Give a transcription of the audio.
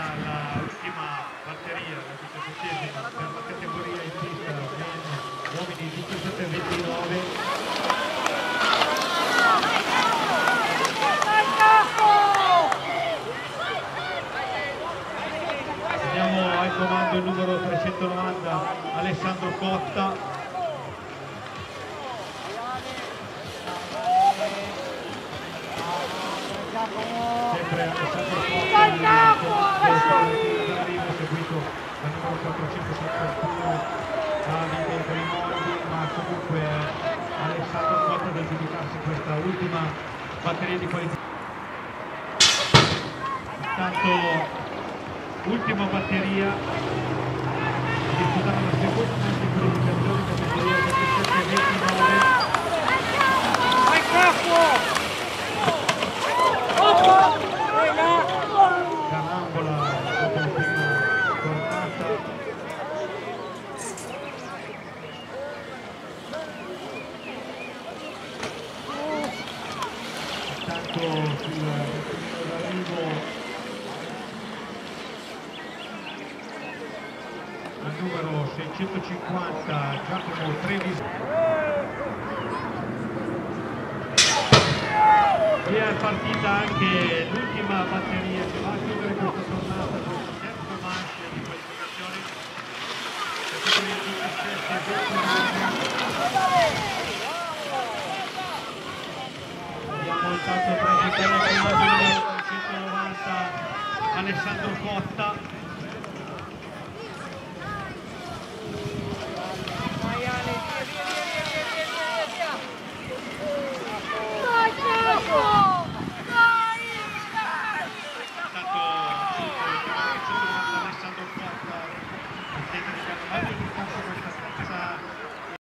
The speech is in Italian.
l'ultima batteria, la 17esima per la categoria in pista uomini 17-29. Vediamo al comando il numero 390 Alessandro Cotta. Sempre Alessandro Cotta, seguito dal numero 471 Davide Grimaldi, ma comunque Alessandro Cotta deve dedicarsi a questa ultima batteria di qualificazione. Intanto ultima batteria, disputata la seconda di qualificazione categoria 17-29. Carambola dopo la prima tornata. Intanto sul d'arrivo al numero 650 Giacomo Treviso. E è partita anche l'ultima batteria che va a chiudere questa tornata con il terzo manche di qualificazione. Abbiamo intanto presentato l'immagine 190 Alessandro Cotta. Alessandro Cotta, tecnica di